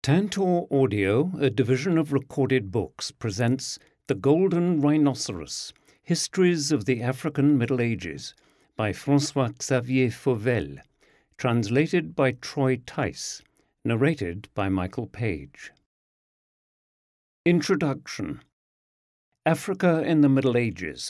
Tantor Audio, a division of Recorded Books, presents The Golden Rhinoceros, Histories of the African Middle Ages, by François-Xavier Fauvelle, translated by Troy Tice, narrated by Michael Page. Introduction. Africa in the Middle Ages.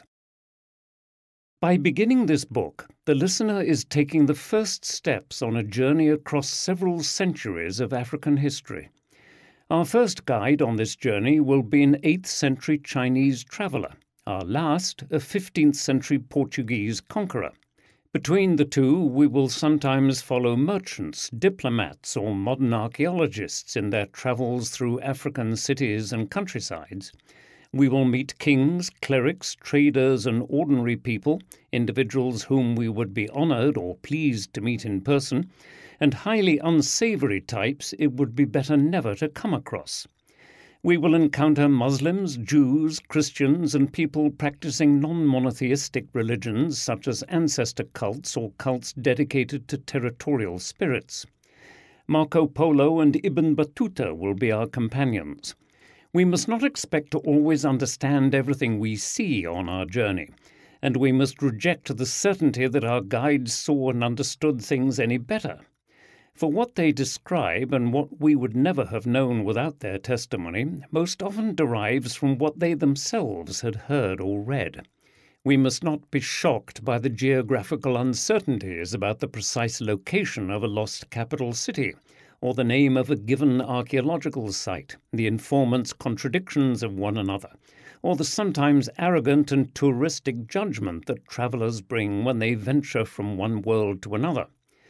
By beginning this book, the listener is taking the first steps on a journey across several centuries of African history. Our first guide on this journey will be an 8th century Chinese traveller, our last a 15th century Portuguese conqueror. Between the two, we will sometimes follow merchants, diplomats, or modern archaeologists in their travels through African cities and countrysides. We will meet kings, clerics, traders, and ordinary people, individuals whom we would be honoured or pleased to meet in person, and highly unsavoury types it would be better never to come across. We will encounter Muslims, Jews, Christians, and people practising non-monotheistic religions such as ancestor cults or cults dedicated to territorial spirits. Marco Polo and Ibn Battuta will be our companions. We must not expect to always understand everything we see on our journey, and we must reject the certainty that our guides saw and understood things any better. For what they describe, and what we would never have known without their testimony, most often derives from what they themselves had heard or read. We must not be shocked by the geographical uncertainties about the precise location of a lost capital city, or the name of a given archaeological site, the informant's contradictions of one another, or the sometimes arrogant and touristic judgment that travellers bring when they venture from one world to another.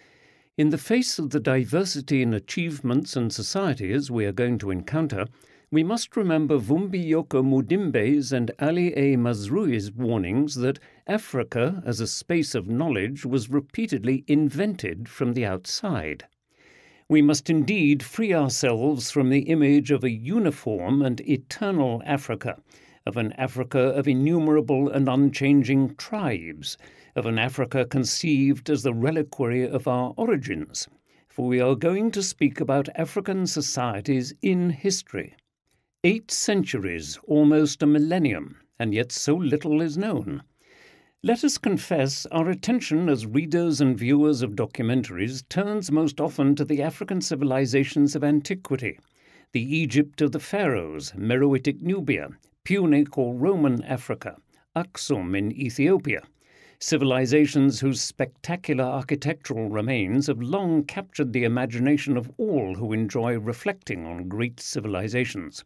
In the face of the diversity in achievements and societies we are going to encounter, we must remember Vumbi Yoko Mudimbe's and Ali A. Mazrui's warnings that Africa as a space of knowledge was repeatedly invented from the outside. We must indeed free ourselves from the image of a uniform and eternal Africa, of an Africa of innumerable and unchanging tribes, of an Africa conceived as the reliquary of our origins, for we are going to speak about African societies in history. 8 centuries, almost a millennium, and yet so little is known. Let us confess our attention as readers and viewers of documentaries turns most often to the African civilizations of antiquity, the Egypt of the pharaohs, Meroitic Nubia, Punic or Roman Africa, Aksum in Ethiopia, civilizations whose spectacular architectural remains have long captured the imagination of all who enjoy reflecting on great civilizations.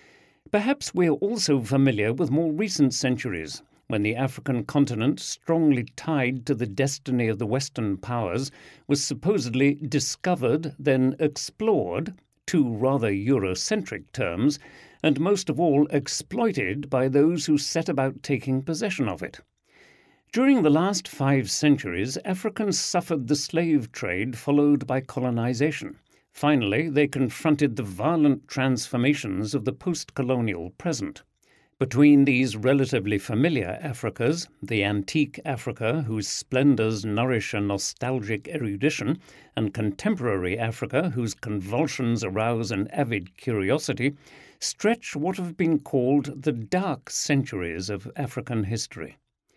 Perhaps we are also familiar with more recent centuries, when the African continent, strongly tied to the destiny of the Western powers, was supposedly discovered, then explored, 2 rather Eurocentric terms, and most of all exploited by those who set about taking possession of it. During the last 5 centuries, Africans suffered the slave trade followed by colonization. Finally, they confronted the violent transformations of the post-colonial present. Between these relatively familiar Africas, the antique Africa, whose splendours nourish a nostalgic erudition, and contemporary Africa, whose convulsions arouse an avid curiosity, stretch what have been called the dark centuries of African history.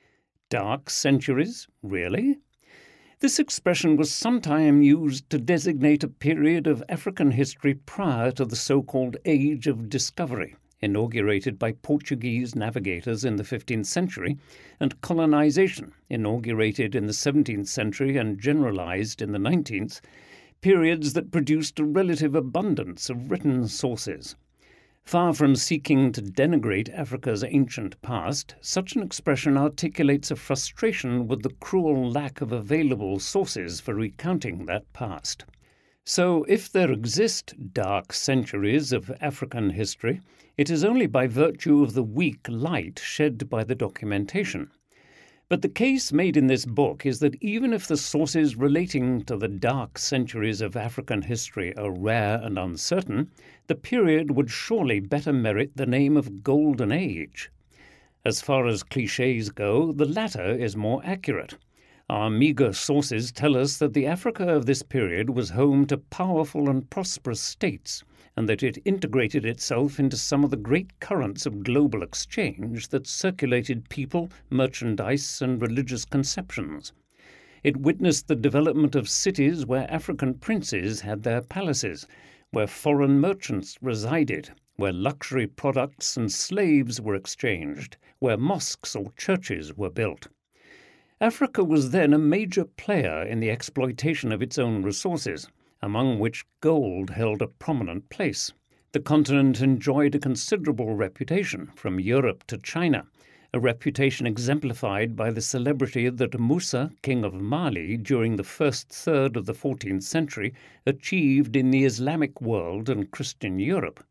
Dark centuries? Really? This expression was sometime used to designate a period of African history prior to the so-called Age of Discovery, inaugurated by Portuguese navigators in the 15th century, and colonization, inaugurated in the 17th century and generalized in the 19th, periods that produced a relative abundance of written sources. Far from seeking to denigrate Africa's ancient past, such an expression articulates a frustration with the cruel lack of available sources for recounting that past. So, if there exist dark centuries of African history, it is only by virtue of the weak light shed by the documentation. But the case made in this book is that even if the sources relating to the dark centuries of African history are rare and uncertain, the period would surely better merit the name of Golden Age. As far as clichés go, the latter is more accurate. Our meagre sources tell us that the Africa of this period was home to powerful and prosperous states, and that it integrated itself into some of the great currents of global exchange that circulated people, merchandise, and religious conceptions. It witnessed the development of cities where African princes had their palaces, where foreign merchants resided, where luxury products and slaves were exchanged, where mosques or churches were built. Africa was then a major player in the exploitation of its own resources, among which gold held a prominent place. The continent enjoyed a considerable reputation from Europe to China, a reputation exemplified by the celebrity that Musa, king of Mali, during the first third of the 14th century, achieved in the Islamic world and Christian Europe.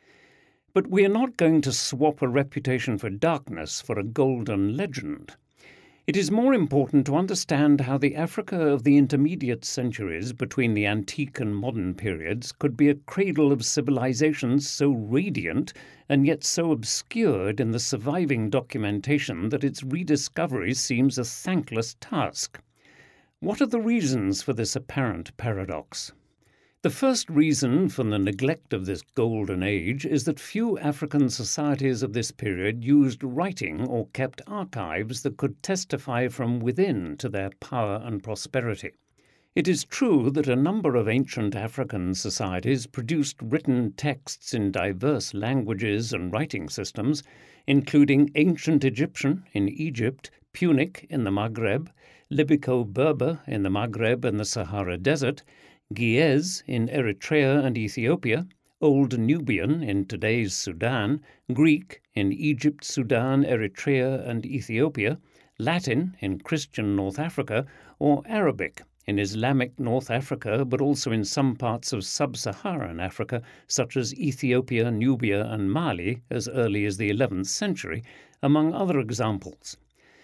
But we are not going to swap a reputation for darkness for a golden legend. It is more important to understand how the Africa of the intermediate centuries between the antique and modern periods could be a cradle of civilizations so radiant and yet so obscured in the surviving documentation that its rediscovery seems a thankless task. What are the reasons for this apparent paradox? The first reason for the neglect of this golden age is that few African societies of this period used writing or kept archives that could testify from within to their power and prosperity. It is true that a number of ancient African societies produced written texts in diverse languages and writing systems, including Ancient Egyptian in Egypt, Punic in the Maghreb, Libico-Berber in the Maghreb and the Sahara Desert, Ge'ez in Eritrea and Ethiopia, Old Nubian in today's Sudan, Greek in Egypt, Sudan, Eritrea and Ethiopia, Latin in Christian North Africa, or Arabic in Islamic North Africa, but also in some parts of sub-Saharan Africa, such as Ethiopia, Nubia and Mali, as early as the 11th century, among other examples.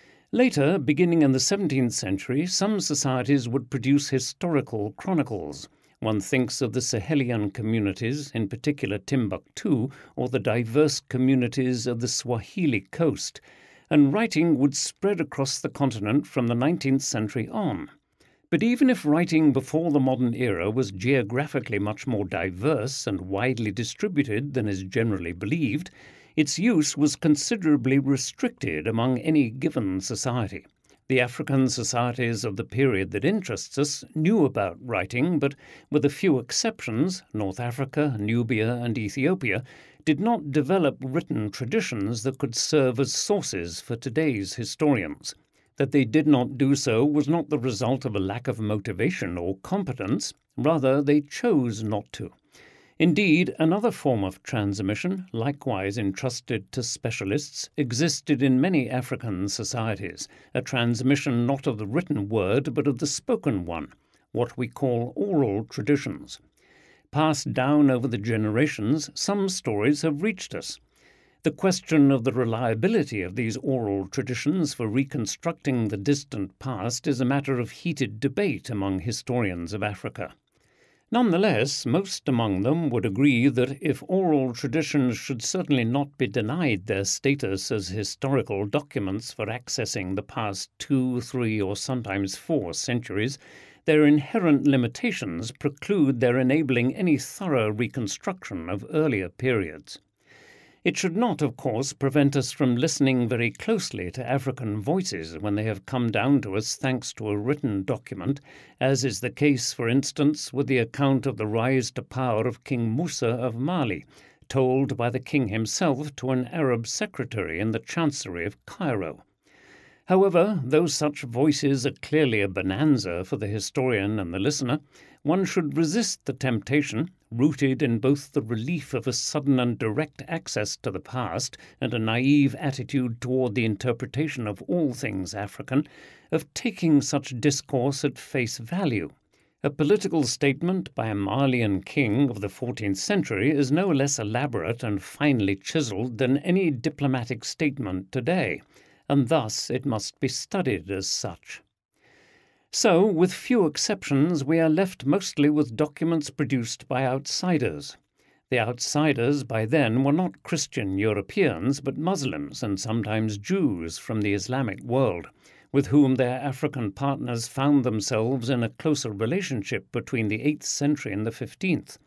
Later, beginning in the 17th century, some societies would produce historical chronicles. One thinks of the Sahelian communities, in particular Timbuktu, or the diverse communities of the Swahili coast, and writing would spread across the continent from the 19th century on. But even if writing before the modern era was geographically much more diverse and widely distributed than is generally believed, its use was considerably restricted among any given society. The African societies of the period that interests us knew about writing, but with a few exceptions, North Africa, Nubia and Ethiopia, did not develop written traditions that could serve as sources for today's historians. That they did not do so was not the result of a lack of motivation or competence, rather they chose not to. Indeed, another form of transmission, likewise entrusted to specialists, existed in many African societies, a transmission not of the written word but of the spoken one, what we call oral traditions. Passed down over the generations, some stories have reached us. The question of the reliability of these oral traditions for reconstructing the distant past is a matter of heated debate among historians of Africa. Nonetheless, most among them would agree that if oral traditions should certainly not be denied their status as historical documents for accessing the past 2, 3, or sometimes 4 centuries, their inherent limitations preclude their enabling any thorough reconstruction of earlier periods. It should not, of course, prevent us from listening very closely to African voices when they have come down to us thanks to a written document, as is the case, for instance, with the account of the rise to power of King Musa of Mali, told by the king himself to an Arab secretary in the chancery of Cairo. However, though such voices are clearly a bonanza for the historian and the listener, one should resist the temptation, rooted in both the relief of a sudden and direct access to the past and a naive attitude toward the interpretation of all things African, of taking such discourse at face value. A political statement by a Malian king of the 14th century is no less elaborate and finely chiseled than any diplomatic statement today, and thus it must be studied as such. So, with few exceptions, we are left mostly with documents produced by outsiders. The outsiders by then were not Christian Europeans, but Muslims and sometimes Jews from the Islamic world, with whom their African partners found themselves in a closer relationship between the 8th century and the 15th.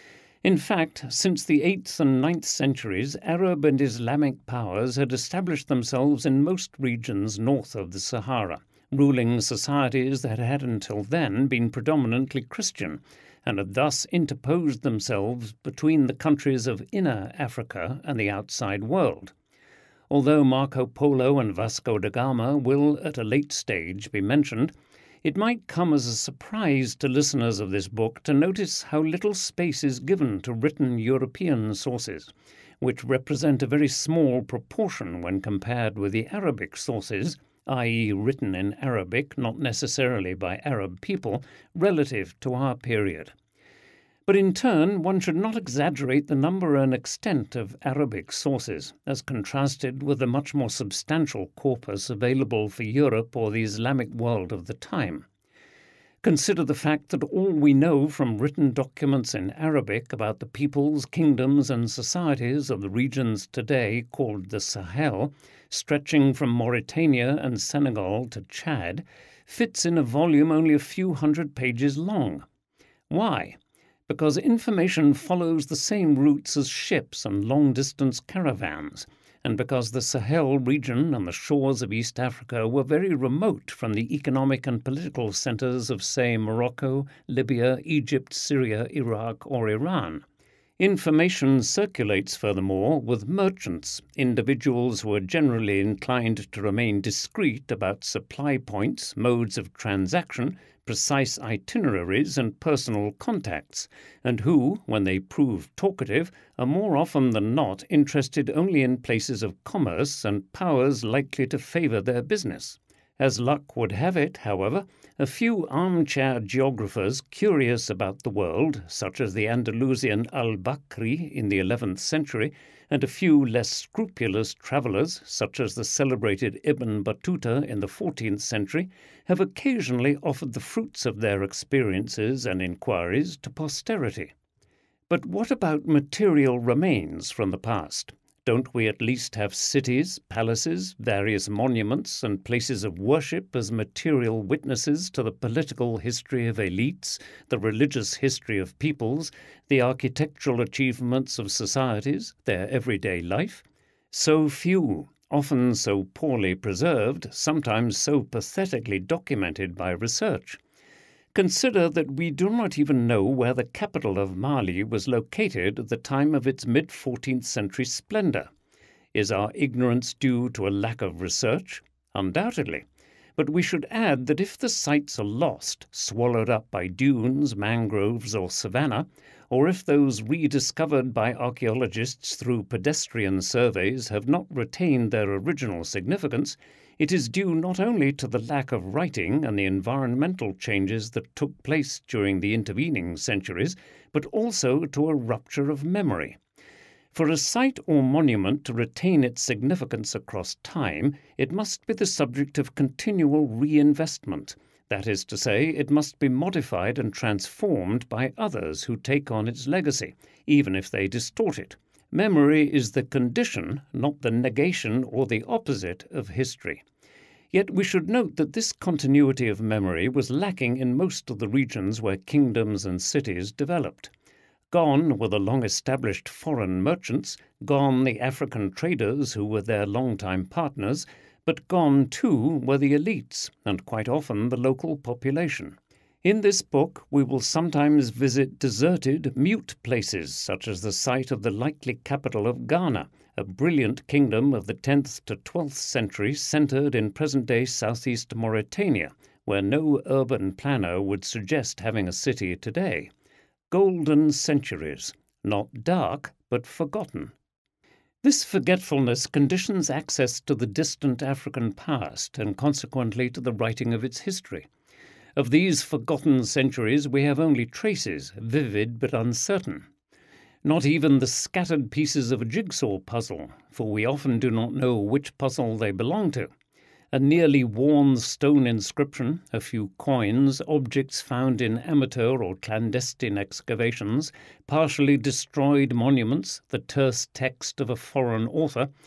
In fact, since the 8th and 9th centuries, Arab and Islamic powers had established themselves in most regions north of the Sahara, ruling societies that had until then been predominantly Christian, and had thus interposed themselves between the countries of inner Africa and the outside world. Although Marco Polo and Vasco da Gama will at a late stage be mentioned, it might come as a surprise to listeners of this book to notice how little space is given to written European sources, which represent a very small proportion when compared with the Arabic sources, i.e. written in Arabic, not necessarily by Arab people, relative to our period. But in turn, one should not exaggerate the number and extent of Arabic sources, as contrasted with the much more substantial corpus available for Europe or the Islamic world of the time. Consider the fact that all we know from written documents in Arabic about the peoples, kingdoms, and societies of the regions today called the Sahel, stretching from Mauritania and Senegal to Chad, fits in a volume only a few hundred pages long. Why? Because information follows the same routes as ships and long-distance caravans, and because the Sahel region and the shores of East Africa were very remote from the economic and political centers of, say, Morocco, Libya, Egypt, Syria, Iraq, or Iran. Information circulates, furthermore, with merchants, individuals who are generally inclined to remain discreet about supply points, modes of transaction, precise itineraries, and personal contacts, and who, when they prove talkative, are more often than not interested only in places of commerce and powers likely to favor their business. As luck would have it, however, a few armchair geographers curious about the world, such as the Andalusian al-Bakri in the 11th century, and a few less scrupulous travellers, such as the celebrated Ibn Battuta in the 14th century, have occasionally offered the fruits of their experiences and inquiries to posterity. But what about material remains from the past? Don't we at least have cities, palaces, various monuments, and places of worship as material witnesses to the political history of elites, the religious history of peoples, the architectural achievements of societies, their everyday life? So few, often so poorly preserved, sometimes so pathetically documented by research. Consider that we do not even know where the capital of Mali was located at the time of its mid-14th century splendor. Is our ignorance due to a lack of research? Undoubtedly. But we should add that if the sites are lost, swallowed up by dunes, mangroves, or savanna, or if those rediscovered by archaeologists through pedestrian surveys have not retained their original significance, it is due not only to the lack of writing and the environmental changes that took place during the intervening centuries, but also to a rupture of memory. For a site or monument to retain its significance across time, it must be the subject of continual reinvestment. That is to say, it must be modified and transformed by others who take on its legacy, even if they distort it. Memory is the condition, not the negation or the opposite of history. Yet we should note that this continuity of memory was lacking in most of the regions where kingdoms and cities developed. Gone were the long-established foreign merchants, gone the African traders who were their long-time partners, but gone too were the elites, and quite often the local population. In this book we will sometimes visit deserted, mute places, such as the site of the likely capital of Ghana, a brilliant kingdom of the 10th to 12th century centered in present-day southeast Mauritania, where no urban planner would suggest having a city today. Golden centuries, not dark, but forgotten. This forgetfulness conditions access to the distant African past and consequently to the writing of its history. Of these forgotten centuries we have only traces, vivid but uncertain. Not even the scattered pieces of a jigsaw puzzle, for we often do not know which puzzle they belong to. A nearly worn stone inscription, a few coins, objects found in amateur or clandestine excavations, partially destroyed monuments, the terse text of a foreign author.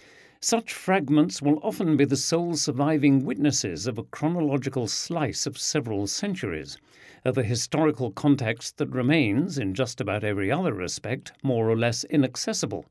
Such fragments will often be the sole surviving witnesses of a chronological slice of several centuries, of a historical context that remains, in just about every other respect, more or less inaccessible.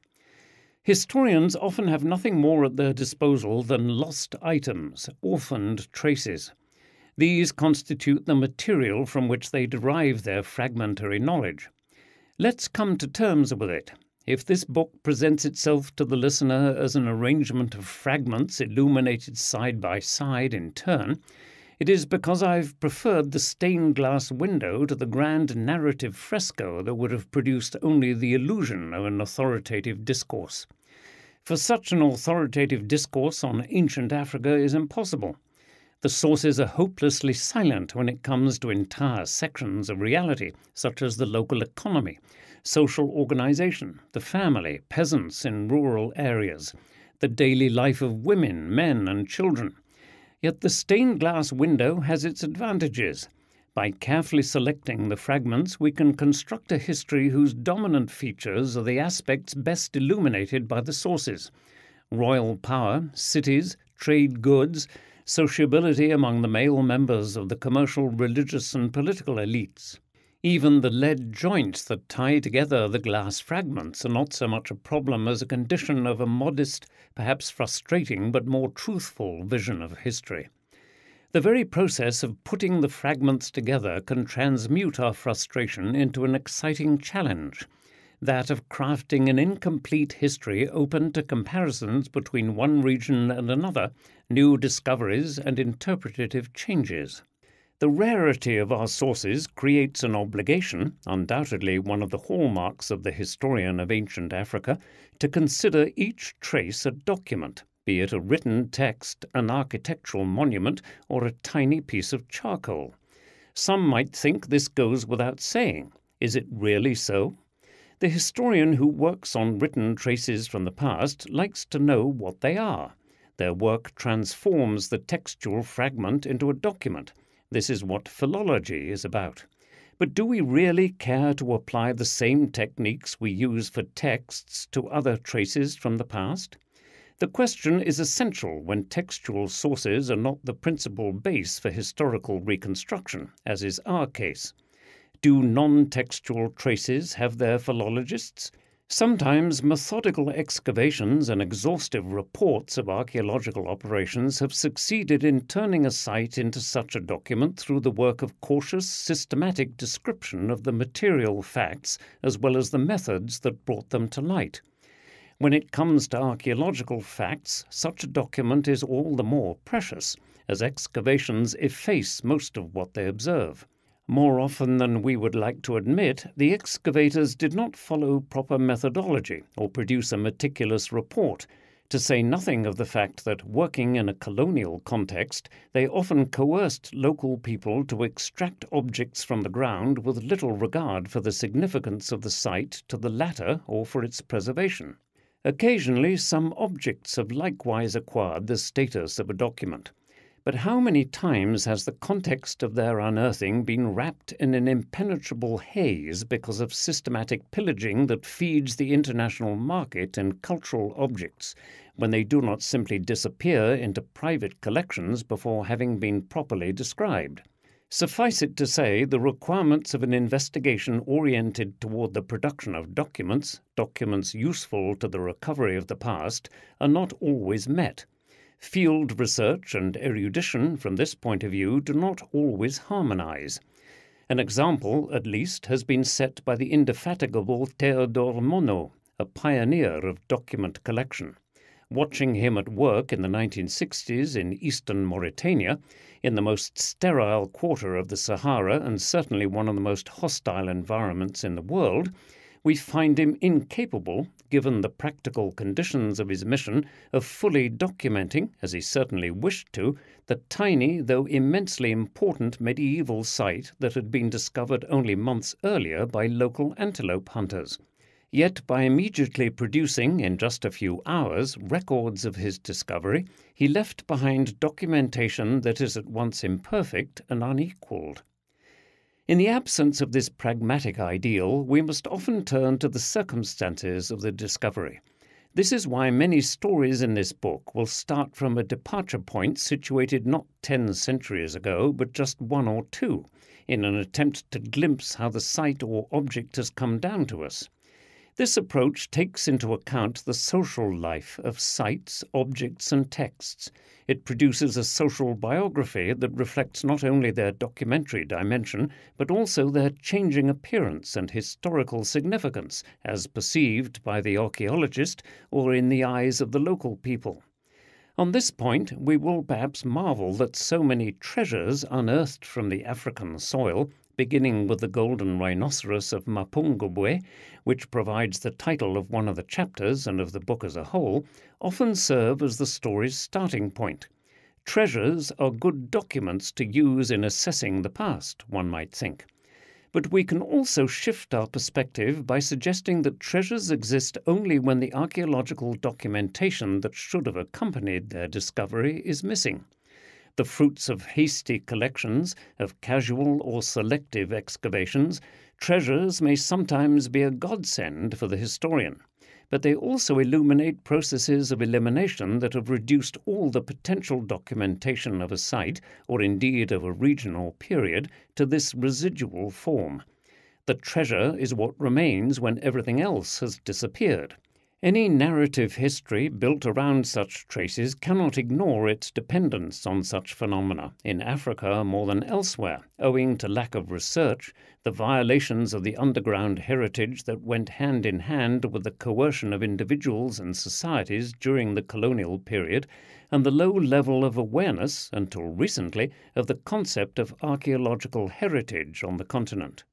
Historians often have nothing more at their disposal than lost items, orphaned traces. These constitute the material from which they derive their fragmentary knowledge. Let's come to terms with it. If this book presents itself to the listener as an arrangement of fragments illuminated side by side in turn, it is because I've preferred the stained glass window to the grand narrative fresco that would have produced only the illusion of an authoritative discourse. For such an authoritative discourse on ancient Africa is impossible. The sources are hopelessly silent when it comes to entire sections of reality, such as the local economy, social organization, the family, peasants in rural areas, the daily life of women, men, and children. Yet the stained glass window has its advantages. By carefully selecting the fragments, we can construct a history whose dominant features are the aspects best illuminated by the sources: royal power, cities, trade goods, sociability among the male members of the commercial, religious, and political elites. Even the lead joints that tie together the glass fragments are not so much a problem as a condition of a modest, perhaps frustrating, but more truthful vision of history. The very process of putting the fragments together can transmute our frustration into an exciting challenge, that of crafting an incomplete history open to comparisons between one region and another, new discoveries and interpretative changes. The rarity of our sources creates an obligation, undoubtedly one of the hallmarks of the historian of ancient Africa, to consider each trace a document, be it a written text, an architectural monument, or a tiny piece of charcoal. Some might think this goes without saying. Is it really so? The historian who works on written traces from the past likes to know what they are. Their work transforms the textual fragment into a document. This is what philology is about. But do we really care to apply the same techniques we use for texts to other traces from the past? The question is essential when textual sources are not the principal base for historical reconstruction, as is our case. Do non-textual traces have their philologists? Sometimes methodical excavations and exhaustive reports of archaeological operations have succeeded in turning a site into such a document through the work of cautious, systematic description of the material facts as well as the methods that brought them to light. When it comes to archaeological facts, such a document is all the more precious, as excavations efface most of what they observe. More often than we would like to admit, the excavators did not follow proper methodology or produce a meticulous report, to say nothing of the fact that, working in a colonial context, they often coerced local people to extract objects from the ground with little regard for the significance of the site to the latter or for its preservation. Occasionally, some objects have likewise acquired the status of a document. But how many times has the context of their unearthing been wrapped in an impenetrable haze because of systematic pillaging that feeds the international market in cultural objects, when they do not simply disappear into private collections before having been properly described? Suffice it to say, the requirements of an investigation oriented toward the production of documents useful to the recovery of the past, are not always met. Field research and erudition from this point of view do not always harmonize. An example, at least, has been set by the indefatigable Théodore Monod, a pioneer of document collection. Watching him at work in the 1960s in eastern Mauritania, in the most sterile quarter of the Sahara and certainly one of the most hostile environments in the world, we find him incapable, given the practical conditions of his mission, of fully documenting, as he certainly wished to, the tiny, though immensely important medieval site that had been discovered only months earlier by local antelope hunters. Yet by immediately producing, in just a few hours, records of his discovery, he left behind documentation that is at once imperfect and unequalled. In the absence of this pragmatic ideal, we must often turn to the circumstances of the discovery. This is why many stories in this book will start from a departure point situated not 10 centuries ago, but just 1 or 2, in an attempt to glimpse how the site or object has come down to us. This approach takes into account the social life of sites, objects, and texts. It produces a social biography that reflects not only their documentary dimension, but also their changing appearance and historical significance, as perceived by the archaeologist or in the eyes of the local people. On this point, we will perhaps marvel that so many treasures unearthed from the African soil, beginning with the Golden Rhinoceros of Mapungubwe, which provides the title of one of the chapters and of the book as a whole, often serve as the story's starting point. Treasures are good documents to use in assessing the past, one might think. But we can also shift our perspective by suggesting that treasures exist only when the archaeological documentation that should have accompanied their discovery is missing. The fruits of hasty collections, of casual or selective excavations, treasures may sometimes be a godsend for the historian, but they also illuminate processes of elimination that have reduced all the potential documentation of a site, or indeed of a region or period, to this residual form. The treasure is what remains when everything else has disappeared. Any narrative history built around such traces cannot ignore its dependence on such phenomena, in Africa more than elsewhere, owing to lack of research, the violations of the underground heritage that went hand in hand with the coercion of individuals and societies during the colonial period, and the low level of awareness, until recently, of the concept of archaeological heritage on the continent.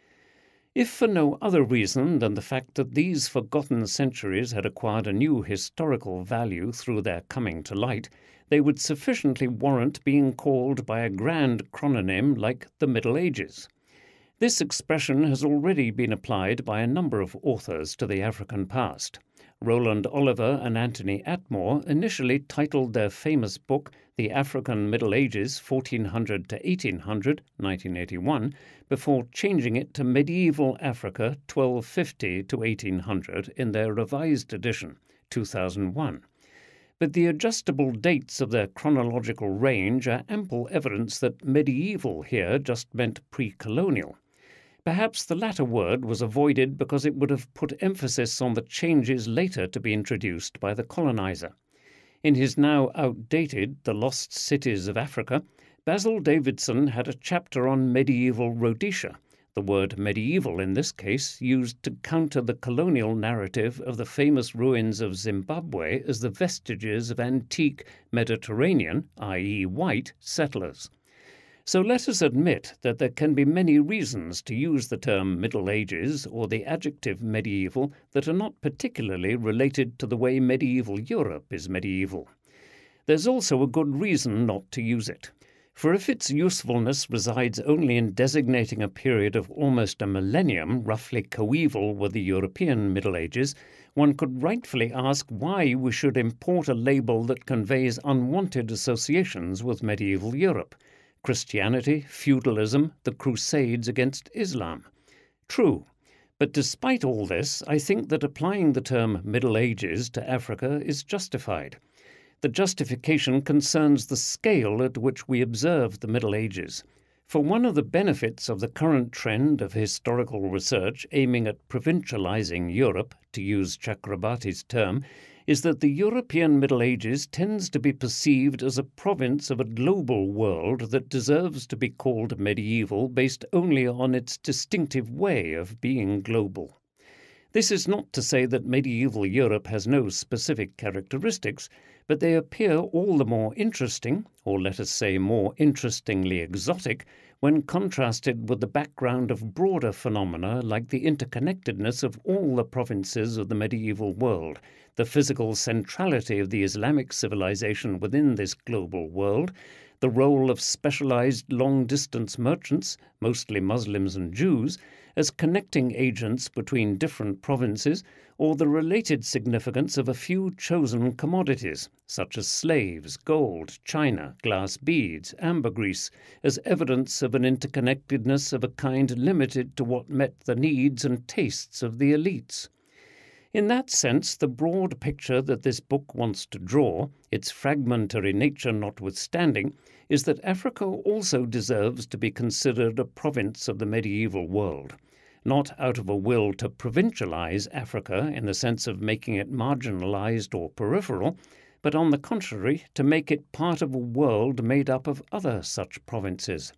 If for no other reason than the fact that these forgotten centuries had acquired a new historical value through their coming to light, they would sufficiently warrant being called by a grand chrononym like the Middle Ages. This expression has already been applied by a number of authors to the African past. Roland Oliver and Anthony Atmore initially titled their famous book The African Middle Ages 1400 to 1800, 1981, before changing it to Medieval Africa 1250 to 1800 in their revised edition, 2001. But the adjustable dates of their chronological range are ample evidence that medieval here just meant pre-colonial. Perhaps the latter word was avoided because it would have put emphasis on the changes later to be introduced by the colonizer. In his now outdated The Lost Cities of Africa, Basil Davidson had a chapter on medieval Rhodesia, the word medieval in this case used to counter the colonial narrative of the famous ruins of Zimbabwe as the vestiges of antique Mediterranean, i.e. white, settlers. So let us admit that there can be many reasons to use the term Middle Ages or the adjective medieval that are not particularly related to the way medieval Europe is medieval. There's also a good reason not to use it. For if its usefulness resides only in designating a period of almost a millennium roughly coeval with the European Middle Ages, one could rightfully ask why we should import a label that conveys unwanted associations with medieval Europe. Christianity, feudalism, the Crusades against Islam. True, but despite all this, I think that applying the term Middle Ages to Africa is justified. The justification concerns the scale at which we observe the Middle Ages. For one of the benefits of the current trend of historical research aiming at provincializing Europe, to use Chakrabarty's term, is that the European Middle Ages tends to be perceived as a province of a global world that deserves to be called medieval based only on its distinctive way of being global. This is not to say that medieval Europe has no specific characteristics, but they appear all the more interesting, or let us say more interestingly exotic, when contrasted with the background of broader phenomena like the interconnectedness of all the provinces of the medieval world, the physical centrality of the Islamic civilization within this global world, the role of specialized long-distance merchants, mostly Muslims and Jews, as connecting agents between different provinces, or the related significance of a few chosen commodities, such as slaves, gold, china, glass beads, ambergris, as evidence of an interconnectedness of a kind limited to what met the needs and tastes of the elites. In that sense, the broad picture that this book wants to draw, its fragmentary nature notwithstanding, is that Africa also deserves to be considered a province of the medieval world, not out of a will to provincialize Africa in the sense of making it marginalized or peripheral, but on the contrary, to make it part of a world made up of other such provinces.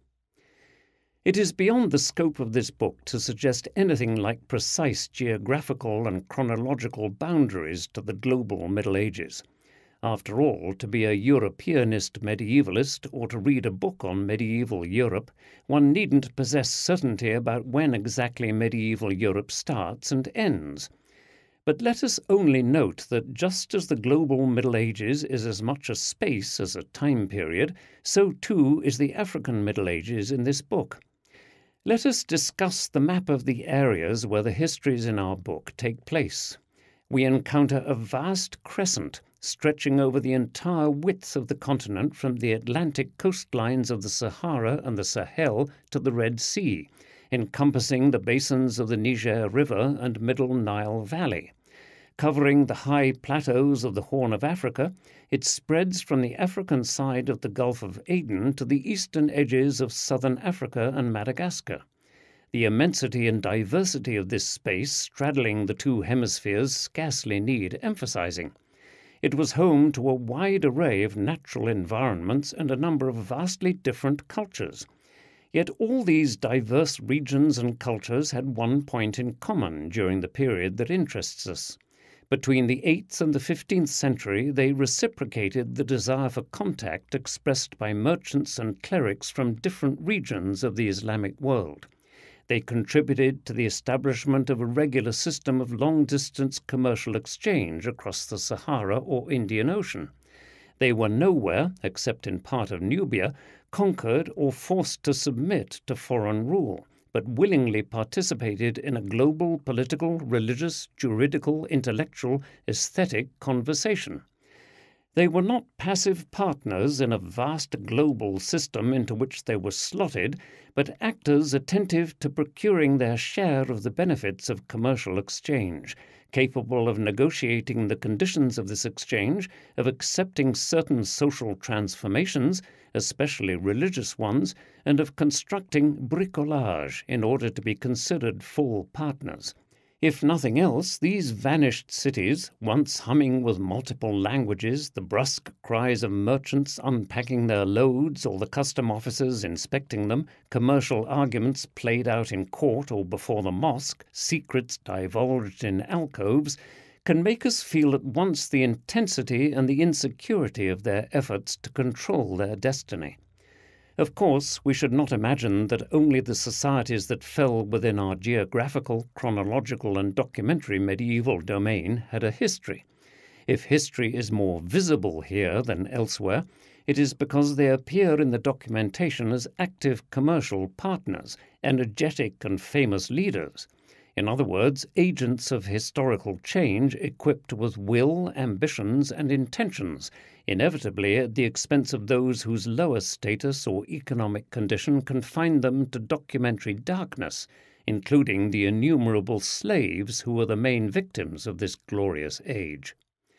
It is beyond the scope of this book to suggest anything like precise geographical and chronological boundaries to the global Middle Ages. After all, to be a Europeanist medievalist or to read a book on medieval Europe, one needn't possess certainty about when exactly medieval Europe starts and ends. But let us only note that just as the global Middle Ages is as much a space as a time period, so too is the African Middle Ages in this book. Let us discuss the map of the areas where the histories in our book take place. We encounter a vast crescent stretching over the entire width of the continent from the Atlantic coastlines of the Sahara and the Sahel to the Red Sea, encompassing the basins of the Niger River and Middle Nile Valley. Covering the high plateaus of the Horn of Africa, it spreads from the African side of the Gulf of Aden to the eastern edges of southern Africa and Madagascar. The immensity and diversity of this space straddling the two hemispheres scarcely need emphasizing. It was home to a wide array of natural environments and a number of vastly different cultures. Yet all these diverse regions and cultures had one point in common during the period that interests us. Between the 8th and the 15th century, they reciprocated the desire for contact expressed by merchants and clerics from different regions of the Islamic world. They contributed to the establishment of a regular system of long-distance commercial exchange across the Sahara or Indian Ocean. They were nowhere, except in part of Nubia, conquered or forced to submit to foreign rule, but willingly participated in a global political, religious, juridical, intellectual, aesthetic conversation. They were not passive partners in a vast global system into which they were slotted, but actors attentive to procuring their share of the benefits of commercial exchange, capable of negotiating the conditions of this exchange, of accepting certain social transformations, especially religious ones, and of constructing bricolage in order to be considered full partners. If nothing else, these vanished cities, once humming with multiple languages, the brusque cries of merchants unpacking their loads or the custom officers inspecting them, commercial arguments played out in court or before the mosque, secrets divulged in alcoves, can make us feel at once the intensity and the insecurity of their efforts to control their destiny. Of course, we should not imagine that only the societies that fell within our geographical, chronological, and documentary medieval domain had a history. If history is more visible here than elsewhere, it is because they appear in the documentation as active commercial partners, energetic and famous leaders. In other words, agents of historical change equipped with will, ambitions, and intentions, inevitably at the expense of those whose lower status or economic condition confined them to documentary darkness, including the innumerable slaves who were the main victims of this glorious age.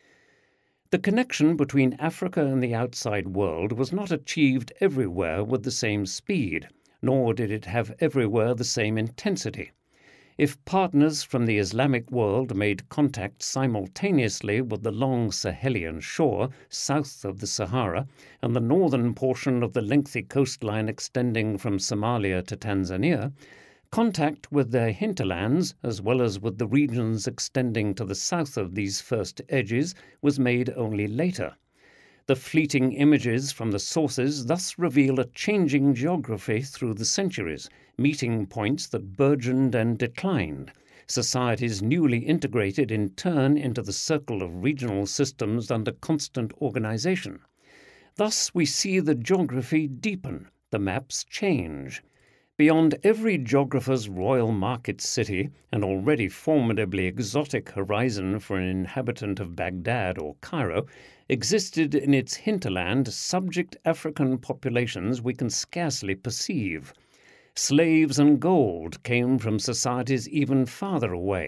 The connection between Africa and the outside world was not achieved everywhere with the same speed, nor did it have everywhere the same intensity. If partners from the Islamic world made contact simultaneously with the long Sahelian shore south of the Sahara and the northern portion of the lengthy coastline extending from Somalia to Tanzania, contact with their hinterlands, as well as with the regions extending to the south of these first edges, was made only later. The fleeting images from the sources thus reveal a changing geography through the centuries, meeting points that burgeoned and declined, societies newly integrated in turn into the circle of regional systems under constant organization. Thus we see the geography deepen, the maps change. Beyond every geographer's royal market city, an already formidably exotic horizon for an inhabitant of Baghdad or Cairo, existed in its hinterland subject African populations we can scarcely perceive. Slaves and gold came from societies even farther away,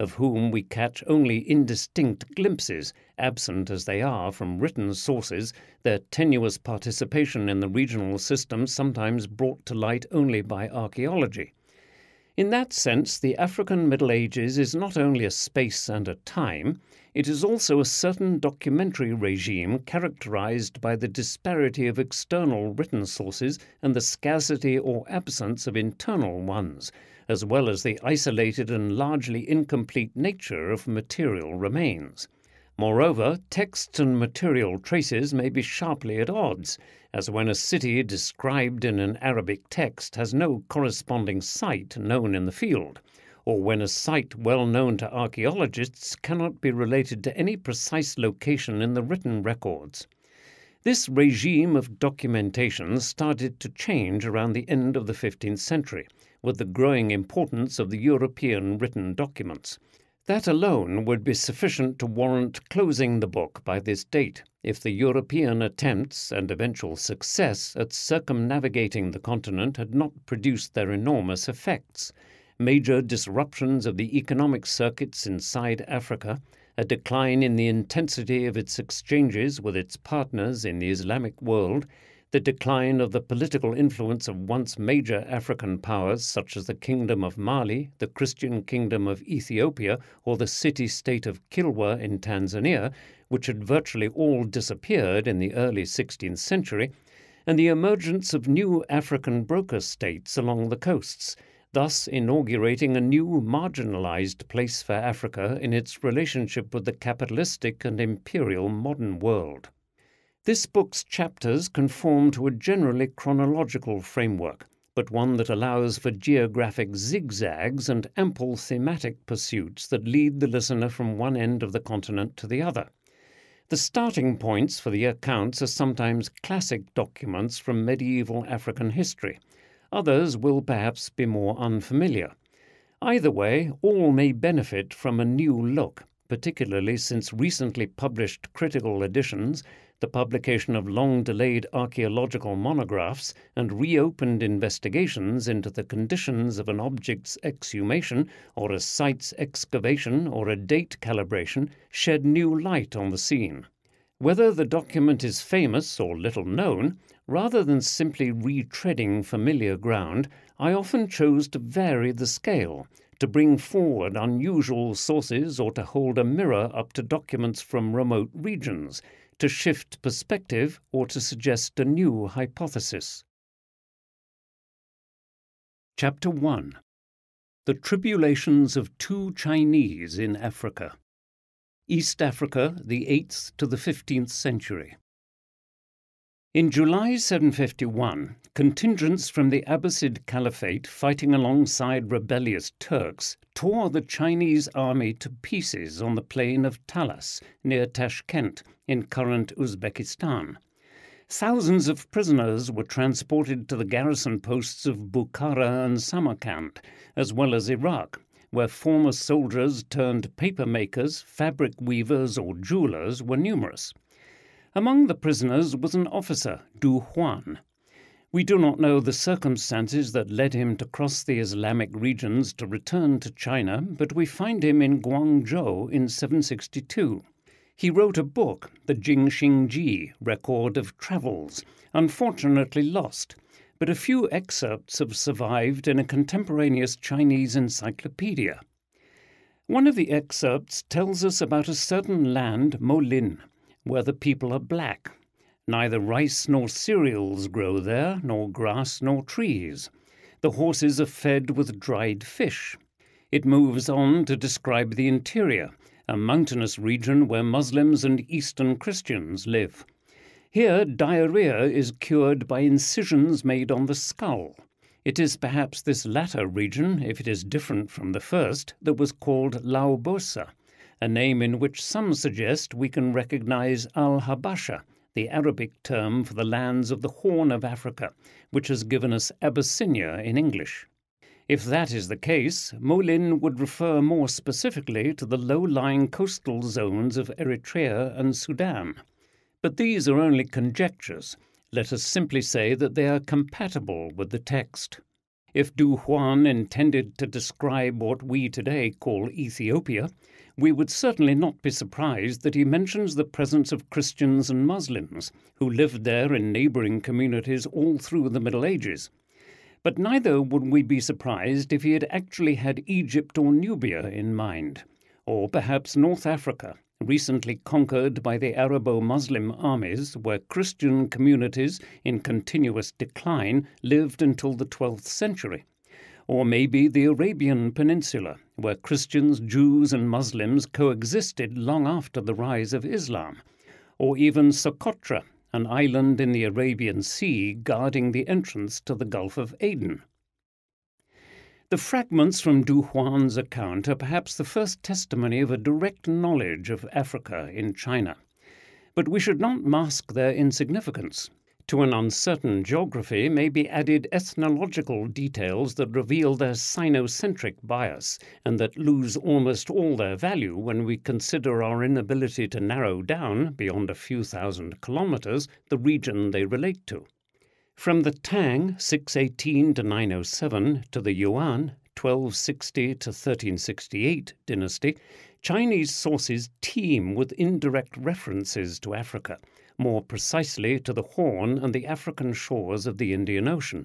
of whom we catch only indistinct glimpses, absent as they are from written sources, their tenuous participation in the regional system sometimes brought to light only by archaeology. In that sense, the African Middle Ages is not only a space and a time, it is also a certain documentary regime characterized by the disparity of external written sources and the scarcity or absence of internal ones, as well as the isolated and largely incomplete nature of material remains. Moreover, texts and material traces may be sharply at odds, as when a city described in an Arabic text has no corresponding site known in the field, or when a site well known to archaeologists cannot be related to any precise location in the written records. This regime of documentation started to change around the end of the 15th century, with the growing importance of the European written documents. That alone would be sufficient to warrant closing the book by this date, if the European attempts and eventual success at circumnavigating the continent had not produced their enormous effects. Major disruptions of the economic circuits inside Africa, a decline in the intensity of its exchanges with its partners in the Islamic world, the decline of the political influence of once major African powers such as the Kingdom of Mali, the Christian Kingdom of Ethiopia, or the city-state of Kilwa in Tanzania, which had virtually all disappeared in the early 16th century, and the emergence of new African broker states along the coasts, thus inaugurating a new marginalized place for Africa in its relationship with the capitalistic and imperial modern world. This book's chapters conform to a generally chronological framework, but one that allows for geographic zigzags and ample thematic pursuits that lead the listener from one end of the continent to the other. The starting points for the accounts are sometimes classic documents from medieval African history. Others will perhaps be more unfamiliar. Either way, all may benefit from a new look, particularly since recently published critical editions, the publication of long-delayed archaeological monographs, and reopened investigations into the conditions of an object's exhumation or a site's excavation or a date calibration shed new light on the scene. Whether the document is famous or little known, rather than simply retreading familiar ground, I often chose to vary the scale, to bring forward unusual sources or to hold a mirror up to documents from remote regions, to shift perspective or to suggest a new hypothesis. Chapter 1. The Tribulations of Two Chinese in Africa. East Africa, the 8th to the 15th century. In July 751, contingents from the Abbasid Caliphate fighting alongside rebellious Turks tore the Chinese army to pieces on the plain of Talas near Tashkent in current Uzbekistan. Thousands of prisoners were transported to the garrison posts of Bukhara and Samarkand, as well as Iraq, where former soldiers turned paper makers, fabric weavers or jewelers were numerous. Among the prisoners was an officer, Du Huan. We do not know the circumstances that led him to cross the Islamic regions to return to China, but we find him in Guangzhou in 762. He wrote a book, the Jingxingji Record of Travels, unfortunately lost, but a few excerpts have survived in a contemporaneous Chinese encyclopedia. One of the excerpts tells us about a certain land, Molin, where the people are black. Neither rice nor cereals grow there, nor grass nor trees. The horses are fed with dried fish. It moves on to describe the interior, a mountainous region where Muslims and Eastern Christians live. Here, diarrhea is cured by incisions made on the skull. It is perhaps this latter region, if it is different from the first, that was called Laobosa, a name in which some suggest we can recognize Al-Habasha, the Arabic term for the lands of the Horn of Africa, which has given us Abyssinia in English. If that is the case, Molin would refer more specifically to the low-lying coastal zones of Eritrea and Sudan. But these are only conjectures. Let us simply say that they are compatible with the text. If Du Juan intended to describe what we today call Ethiopia, we would certainly not be surprised that he mentions the presence of Christians and Muslims, who lived there in neighbouring communities all through the Middle Ages. But neither would we be surprised if he had actually had Egypt or Nubia in mind, or perhaps North Africa, recently conquered by the Arabo-Muslim armies, where Christian communities in continuous decline lived until the 12th century. Or maybe the Arabian Peninsula, where Christians, Jews and Muslims coexisted long after the rise of Islam. Or even Socotra, an island in the Arabian Sea guarding the entrance to the Gulf of Aden. The fragments from Du Juan's account are perhaps the first testimony of a direct knowledge of Africa in China. But we should not mask their insignificance. To an uncertain geography may be added ethnological details that reveal their sinocentric bias and that lose almost all their value when we consider our inability to narrow down, beyond a few thousand kilometers, the region they relate to. From the Tang, 618 to 907, to the Yuan, 1260 to 1368 dynasty, Chinese sources teem with indirect references to Africa, more precisely to the Horn and the African shores of the Indian Ocean.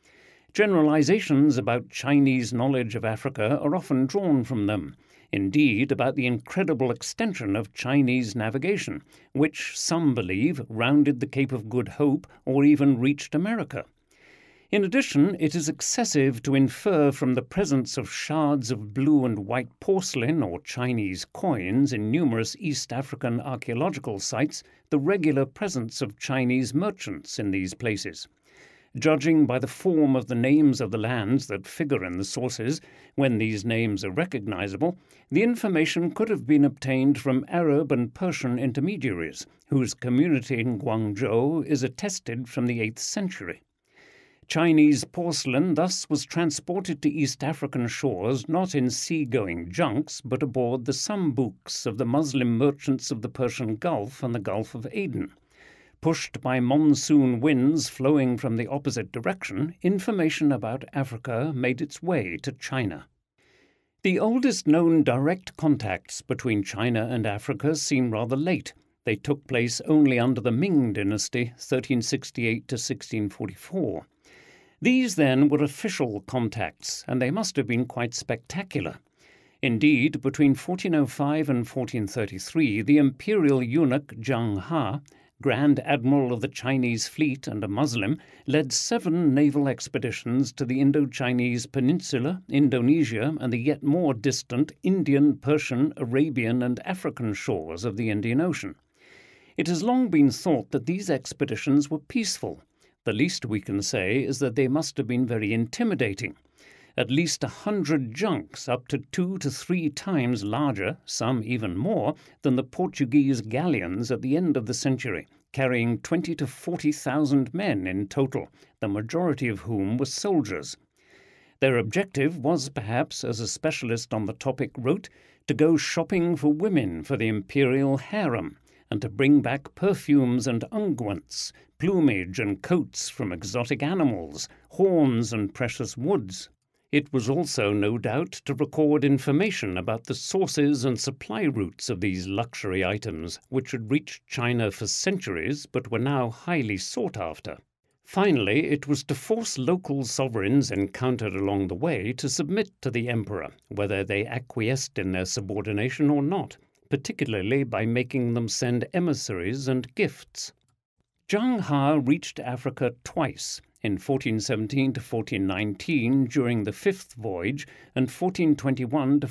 Generalizations about Chinese knowledge of Africa are often drawn from them, indeed about the incredible extension of Chinese navigation, which some believe rounded the Cape of Good Hope or even reached America. In addition, it is excessive to infer from the presence of shards of blue and white porcelain or Chinese coins in numerous East African archaeological sites the regular presence of Chinese merchants in these places. Judging by the form of the names of the lands that figure in the sources, when these names are recognizable, the information could have been obtained from Arab and Persian intermediaries, whose community in Guangzhou is attested from the 8th century. Chinese porcelain thus was transported to East African shores not in sea-going junks but aboard the sambooks of the Muslim merchants of the Persian Gulf and the Gulf of Aden. Pushed by monsoon winds flowing from the opposite direction, information about Africa made its way to China. The oldest known direct contacts between China and Africa seem rather late. They took place only under the Ming dynasty, 1368 to 1644. These, then, were official contacts, and they must have been quite spectacular. Indeed, between 1405 and 1433, the imperial eunuch Zhang Ha, Grand Admiral of the Chinese fleet and a Muslim, led 7 naval expeditions to the Indo-Chinese peninsula, Indonesia, and the yet more distant Indian, Persian, Arabian, and African shores of the Indian Ocean. It has long been thought that these expeditions were peaceful. The least we can say is that they must have been very intimidating. At least 100 junks, up to 2 to 3 times larger, some even more, than the Portuguese galleons at the end of the century, carrying 20 to 40,000 men in total, the majority of whom were soldiers. Their objective was perhaps, as a specialist on the topic wrote, to go shopping for women for the imperial harem, and to bring back perfumes and unguents, plumage and coats from exotic animals, horns and precious woods. It was also, no doubt, to record information about the sources and supply routes of these luxury items, which had reached China for centuries but were now highly sought after. Finally, it was to force local sovereigns encountered along the way to submit to the emperor, whether they acquiesced in their subordination or not, particularly by making them send emissaries and gifts. Zhang Ha reached Africa twice, in 1417 to 1419 during the 5th voyage and 1421 to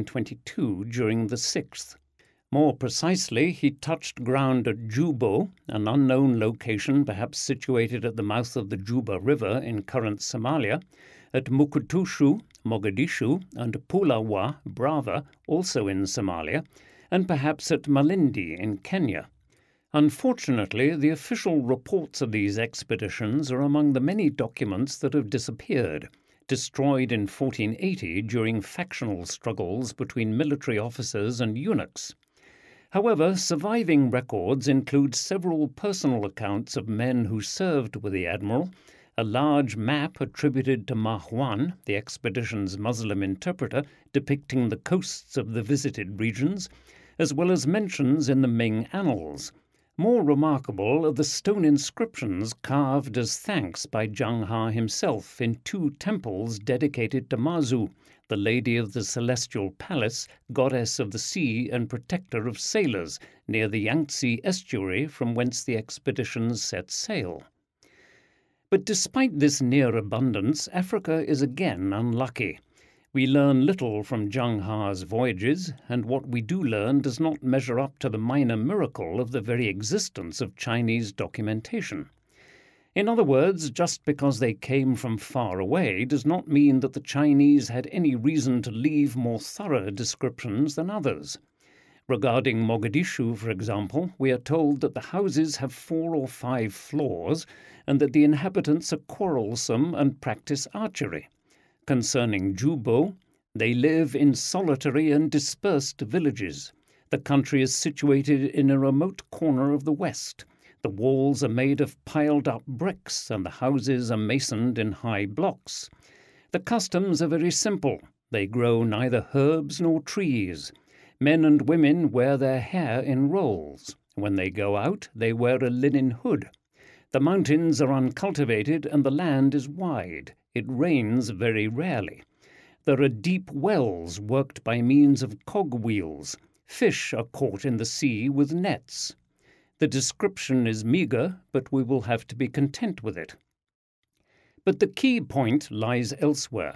1422 during the 6th. More precisely, he touched ground at Jubo, an unknown location perhaps situated at the mouth of the Juba River in current Somalia, at Mukutushu, Mogadishu, and Pulawa, Brava, also in Somalia, and perhaps at Malindi in Kenya. Unfortunately, the official reports of these expeditions are among the many documents that have disappeared, destroyed in 1480 during factional struggles between military officers and eunuchs. However, surviving records include several personal accounts of men who served with the admiral, A large map attributed to Ma Huan, the expedition's Muslim interpreter, depicting the coasts of the visited regions, as well as mentions in the Ming annals. More remarkable are the stone inscriptions carved as thanks by Zhang He himself in 2 temples dedicated to Mazu, the Lady of the Celestial Palace, goddess of the sea and protector of sailors, near the Yangtze estuary from whence the expeditions set sail. But despite this near abundance, Africa is again unlucky. We learn little from Zhang He's voyages, and what we do learn does not measure up to the minor miracle of the very existence of Chinese documentation. In other words, just because they came from far away does not mean that the Chinese had any reason to leave more thorough descriptions than others. Regarding Mogadishu, for example, we are told that the houses have 4 or 5 floors and that the inhabitants are quarrelsome and practice archery. Concerning Jubo, they live in solitary and dispersed villages. The country is situated in a remote corner of the west. The walls are made of piled-up bricks and the houses are masoned in high blocks. The customs are very simple. They grow neither herbs nor trees. Men and women wear their hair in rolls. When they go out, they wear a linen hood. The mountains are uncultivated and the land is wide. It rains very rarely. There are deep wells worked by means of cogwheels. Fish are caught in the sea with nets. The description is meagre, but we will have to be content with it. But the key point lies elsewhere.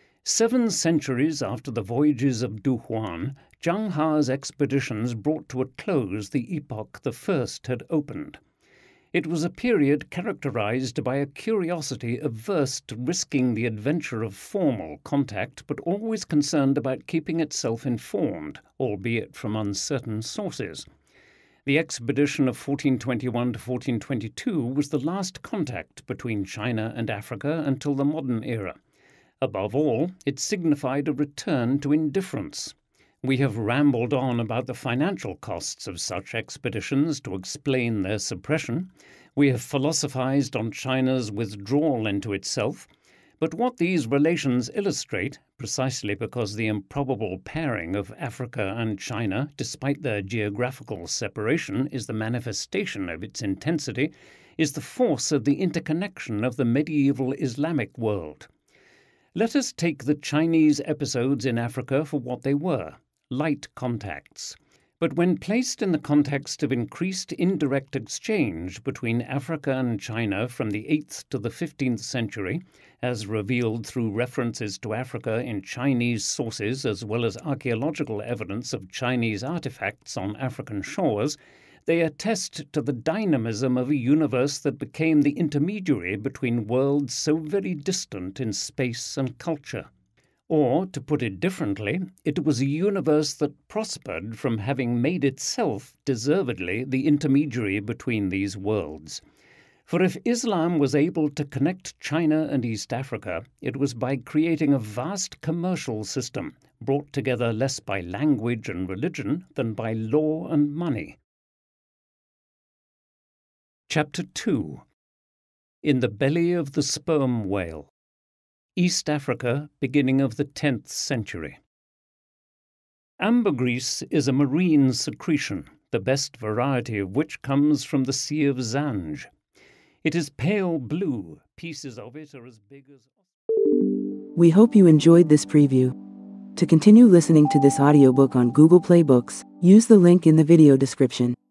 7 centuries after the voyages of Du Huan, Zhang He's expeditions brought to a close the epoch the first had opened. It was a period characterized by a curiosity averse to risking the adventure of formal contact, but always concerned about keeping itself informed, albeit from uncertain sources. The expedition of 1421 to 1422 was the last contact between China and Africa until the modern era. Above all, it signified a return to indifference. We have rambled on about the financial costs of such expeditions to explain their suppression. We have philosophized on China's withdrawal into itself. But what these relations illustrate, precisely because the improbable pairing of Africa and China, despite their geographical separation, is the manifestation of its intensity, is the force of the interconnection of the medieval Islamic world. Let us take the Chinese episodes in Africa for what they were, light contacts. But when placed in the context of increased indirect exchange between Africa and China from the 8th to the 15th century, as revealed through references to Africa in Chinese sources as well as archaeological evidence of Chinese artifacts on African shores, they attest to the dynamism of a universe that became the intermediary between worlds so very distant in space and culture. Or, to put it differently, it was a universe that prospered from having made itself, deservedly, the intermediary between these worlds. For if Islam was able to connect China and East Africa, it was by creating a vast commercial system, brought together less by language and religion than by law and money. Chapter 2. In the Belly of the Sperm Whale. East Africa, beginning of the 10th century. Ambergris is a marine secretion, the best variety of which comes from the Sea of Zanj. It is pale blue. Pieces of it are as big as... We hope you enjoyed this preview. To continue listening to this audiobook on Google Play Books, use the link in the video description.